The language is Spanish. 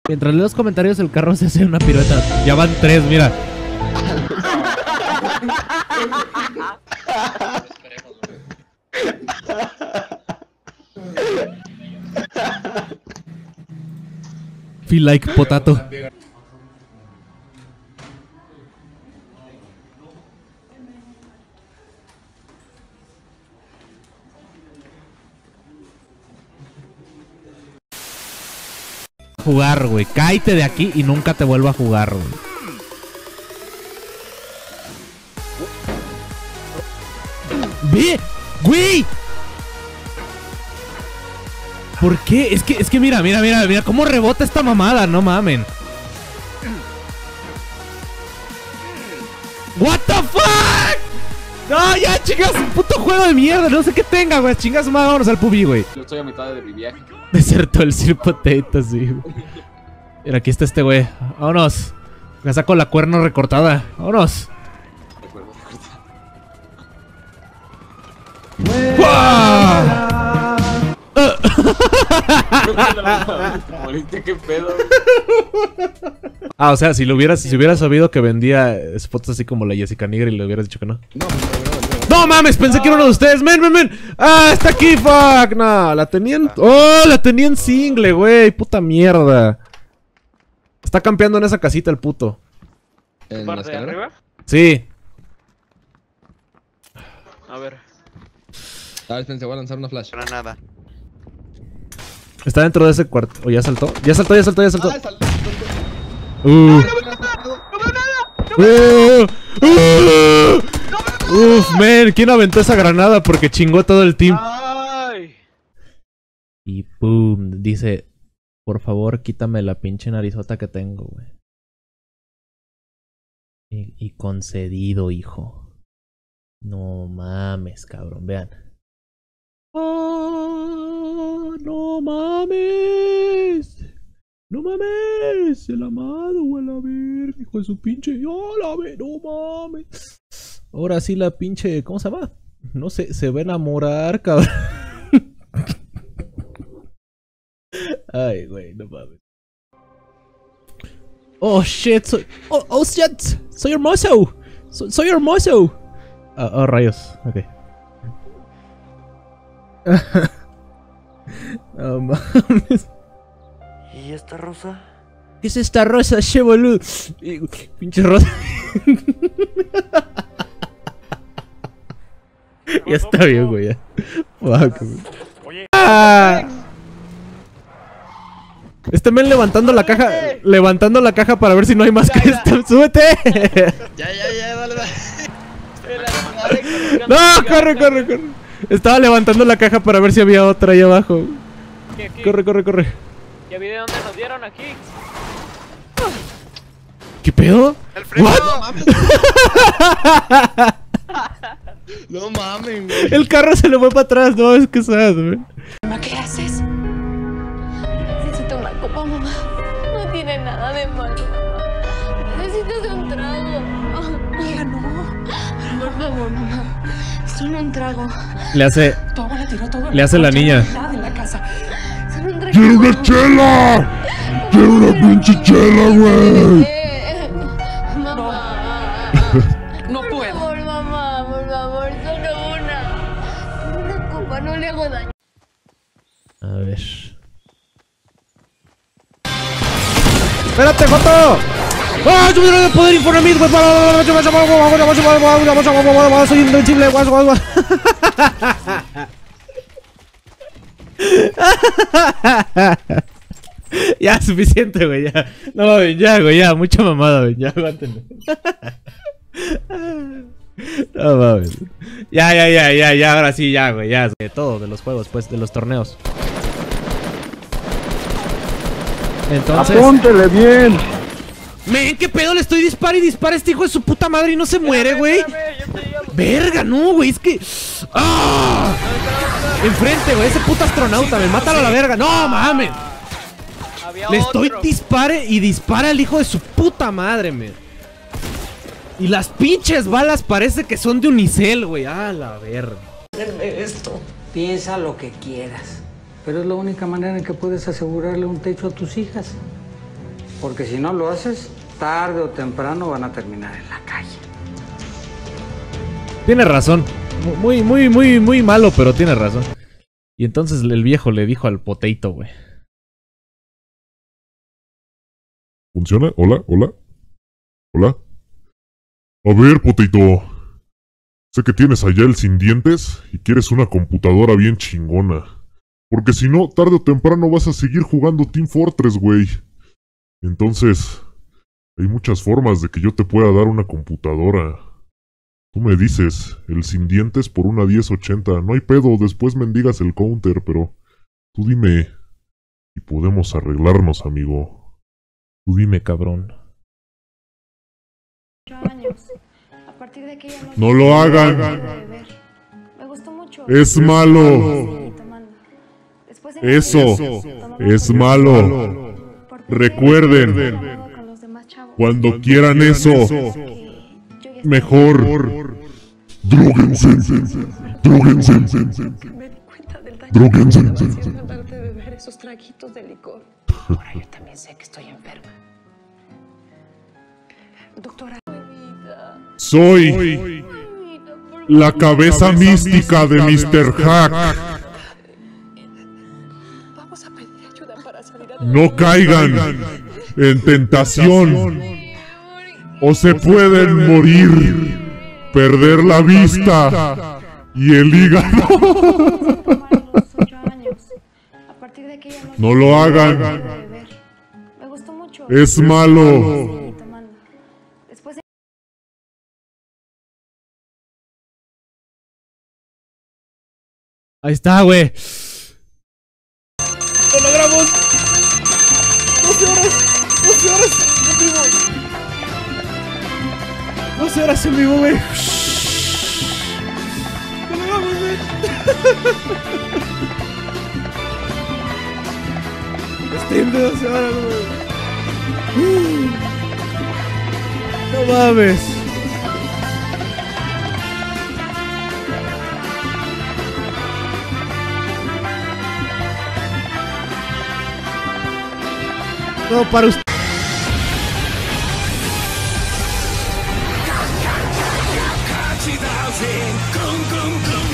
Mientras leo los comentarios, el carro se hace una pirueta. Ya van 3, mira. Feel like potato. Jugar, güey. Cállate de aquí y nunca te vuelva a jugar, güey. ¡Ve! ¡Güey! ¿Por qué? Es que mira cómo rebota esta mamada, no mamen. What the fuck? No, ya chingas, un puto juego de mierda, no sé qué tenga, güey. Chingas madre, vámonos al PUBG, güey. Yo estoy a mitad de mi viaje. Desertó el Sir Potato, sí, güey. Mira, aquí está este güey. Vámonos. Me saco la cuerno recortada. Vámonos. ¿Qué pedo? Ah, o sea, si hubieras sabido que vendía spots así como la Jessica Nigri y le hubieras dicho que no. No mames, pensé que era uno de ustedes. Men. Ah, está aquí, fuck. No, la tenían. Oh, la tenían single, güey. Puta mierda. Está campeando en esa casita el puto. ¿En la escalera? ¿Arriba? Sí. A ver. A ver, espérense, voy a lanzar una flash. Granada. Está dentro de ese cuarto. ¿O ya saltó? Ya saltó. Ah, saltó. Uf, man, ¿quién aventó esa granada? Porque chingó todo el team. Ay. Y pum, dice, por favor, quítame la pinche narizota que tengo, güey. Y concedido, hijo. No mames, cabrón, vean. ¡Ah! ¡No mames! ¡No mames! El amado, o a la verga, hijo de su pinche. ¡Oh, la verga! ¡No mames! Ahora sí la pinche. ¿Cómo se llama? No sé, se va a enamorar, cabrón. Ay, güey, no mames. Oh shit, oh shit, soy hermoso. Soy hermoso. Oh, rayos, ok. No mames. ¿Y esta rosa? ¿Qué es esta rosa, che boludo? Pinche rosa. Ya está bien, güey, ya. Fuck, güey. Oye. ¡Ah! Este men levantando la caja. Levantando la caja para ver si no hay más que esto. ¡Súbete! Ya, dale. No, corre. Estaba levantando la caja para ver si había otra ahí abajo. Aquí. Corre. ¿Ya vi de dónde nos dieron aquí? ¿Qué pedo? El freno. What? No mames, güey. El carro se le fue para atrás, no, es que sabes, güey. Mamá, ¿qué haces? Necesito una copa, mamá. No tiene nada de malo, mamá. Necesitas un trago. Hija, no. Por favor, mamá. Solo un trago. Le hace. Tu abuela tiró todo. Le hace la niña. De la casa. Solo un trago. ¡Quiero una chela! ¡Quiero una pinche chela, güey! Mamá. No puedo. Por favor, mamá, por favor, solo una. Una copa, no le hago daño. A ver. ¡Espérate, Joto! ¡Ah! ¡Yo no poder informir, güey! ¡Soy invencible! Ya, suficiente, güey, ya. No, ya, güey, ya. Mucha mamada, güey. Ya, aguántenme. No mames. Ya, ahora sí, ya, güey, ya. De todo, de los juegos, pues, de los torneos. Entonces... ¡Apúntele bien! Men, ¿qué pedo? Le estoy dispara a este hijo de su puta madre y no se muere, güey. Verga, no, güey, es que... ¡Ah! Enfrente, güey, ese puto astronauta, me mátalo a la verga. ¡No, mames! Le estoy dispara al hijo de su puta madre, men. Y las pinches balas parece que son de unicel, güey. Ah, la verga. Esto. Piensa lo que quieras, pero es la única manera en que puedes asegurarle un techo a tus hijas. Porque si no lo haces, tarde o temprano van a terminar en la calle. Tiene razón. Muy malo, pero tiene razón. Y entonces el viejo le dijo al potato, güey. ¿Funciona? Hola, hola. Hola. A ver, potato. Sé que tienes allá el sin dientes y quieres una computadora bien chingona. Porque si no, tarde o temprano vas a seguir jugando Team Fortress, güey. Entonces, hay muchas formas de que yo te pueda dar una computadora. Tú me dices, el sin dientes por una 1080. No hay pedo, después mendigas el counter, pero tú dime y podemos arreglarnos, amigo. Tú dime, cabrón. No lo hagan. Es malo. Eso es malo. Recuerden, cuando quieran eso, mejor dróguense. Darte de beber esos traguitos de licor. Ahora yo también sé que estoy enferma. Doctora. Soy la cabeza mística de Mr. Hack. Vamos a pedir ayuda para salir adelante. No caigan en tentación o se pueden morir, perder la vista y el hígado. No lo hagan. Es malo. Ahí está, güey. ¡Lo logramos! 12 horas en vivo. 12 horas en vivo, güey. ¡Lo logramos, güey! Stream de 12 horas, güey. No mames. No, para usted.